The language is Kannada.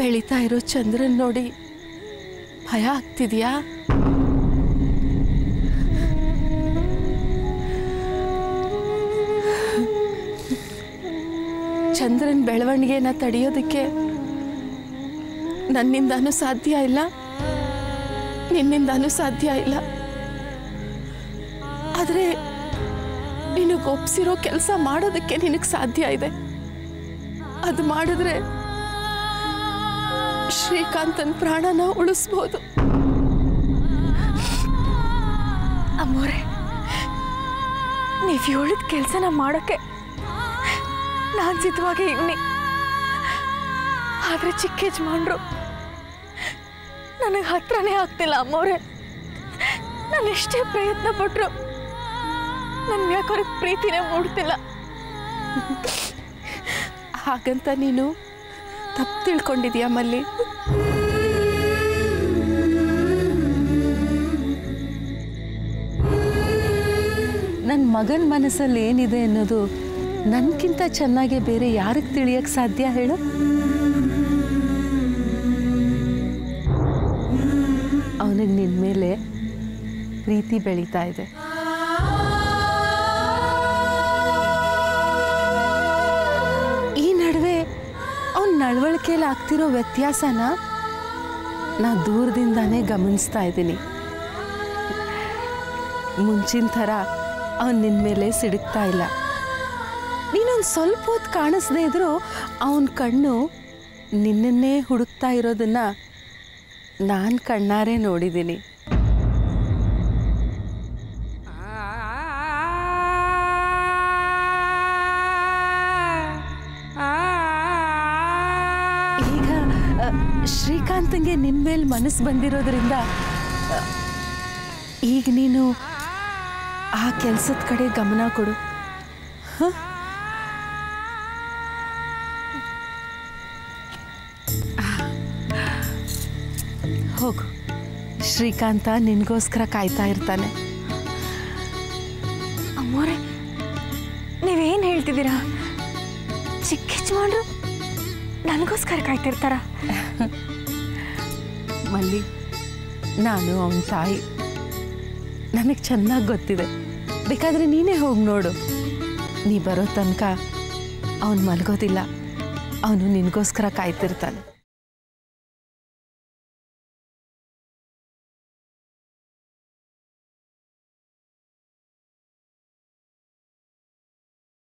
ಬೆಳೀತಾ ಇರೋ ಚಂದ್ರನ್ ನೋಡಿ ಭಯ ಆಗ್ತಿದ್ಯಾ? ಚಂದ್ರನ್ ಬೆಳವಣಿಗೆನ ತಡೆಯೋದಕ್ಕೆ ನನ್ನಿಂದಾನೂ ಸಾಧ್ಯ ಇಲ್ಲ, ನಿನ್ನಿಂದಾನೂ ಸಾಧ್ಯ ಇಲ್ಲ. ಆದರೆ ನಿನಗೆ ಒಪ್ಸಿರೋ ಕೆಲಸ ಮಾಡೋದಕ್ಕೆ ನಿನಗೆ ಸಾಧ್ಯ ಇದೆ. ಅದು ಮಾಡಿದ್ರೆ ಶ್ರೀಕಾಂತನ್ ಪ್ರಾಣನ ಉಳಿಸ್ಬೋದು. ಅಮ್ಮೋರೆ, ನೀವು ಹೇಳಿದ ಕೆಲಸನ ಮಾಡೋಕ್ಕೆ ನಾನು ಸಿದ್ಧವಾಗಿ ಇವ್ನಿ. ಆದರೆ ಚಿಕ್ಕ ಯಜಮಾನ್ರು ನನಗೆ ಹತ್ರನೇ ಆಗ್ತಿಲ್ಲ ಅಮ್ಮೋರೆ. ನಾನು ಎಷ್ಟೇ ಪ್ರಯತ್ನ ಪಟ್ಟರು ನನ್ಗೆ ಯಾಕೆ ಪ್ರೀತಿನೇ ಮೂಡ್ತಿಲ್ಲ. ಹಾಗಂತ ನೀನು ತಪ್ಪು ತಿಳ್ಕೊಂಡಿದ್ಯಾ ಮಲ್ಲಿ? ನನ್ನ ಮಗನ ಮನಸ್ಸಲ್ಲಿ ಏನಿದೆ ಅನ್ನೋದು ನನ್ಗಿಂತ ಚೆನ್ನಾಗಿ ಬೇರೆ ಯಾರಿಗೆ ತಿಳಿಯಕ್ಕೆ ಸಾಧ್ಯ ಹೇಳು? ಅವನಿಗೆ ನಿನ್ನ ಮೇಲೆ ಪ್ರೀತಿ ಬೆಳೀತಾ ಇದೆ. ಈ ನಡುವೆ ಅವನ ನಡವಳಿಕೆಯಲ್ಲಿ ಆಗ್ತಿರೋ ವ್ಯತ್ಯಾಸನ ನಾ ದೂರದಿಂದಾನೇ ಗಮನಿಸ್ತಾ ಇದ್ದೀನಿ. ಮುಂಚಿನ ಥರ ಅವನು ನಿನ್ನ ಮೇಲೆ ಸಿಡುಕ್ತಾ ಇಲ್ಲ. ನೀನೊಂದು ಸ್ವಲ್ಪ ಹೊತ್ತು ಕಾಣಿಸ್ದೇ ಇದ್ರೂ ಅವನ ಕಣ್ಣು ನಿನ್ನನ್ನೇ ಹುಡುಕ್ತಾ ಇರೋದನ್ನ ನಾನು ಕಣ್ಣಾರೆ ನೋಡಿದ್ದೀನಿ. ಈಗ ಶ್ರೀಕಾಂತಂಗೆ ನಿನ್ನ ಮೇಲೆ ಮನಸ್ಸು ಬಂದಿರೋದ್ರಿಂದ ಈಗ ನೀನು ಆ ಕೆಲಸದ ಕಡೆ ಗಮನ ಕೊಡು. ಹೋಗು, ಶ್ರೀಕಾಂತ ನಿನಗೋಸ್ಕರ ಕಾಯ್ತಾ ಇರ್ತಾನೆ. ಅಮ್ಮೋರೆ, ನೀವೇನು ಹೇಳ್ತಿದ್ದೀರಾ? ಚಿಕ್ಕ ಯಜಮಾನ್ರು ನನಗೋಸ್ಕರ ಕಾಯ್ತಿರ್ತಾರ? ಮಲ್ಲಿ, ನಾನು ಅವನ ತಾಯಿ, ನನಗೆ ಚೆನ್ನಾಗಿ ಗೊತ್ತಿದೆ. ಬೇಕಾದರೆ ನೀನೇ ಹೋಗಿ ನೋಡು. ನೀ ಬರೋ ತನಕ ಅವನು ಮಲಗೋದಿಲ್ಲ. ಅವನು ನಿನಗೋಸ್ಕರ ಕಾಯ್ತಿರ್ತಾನೆ.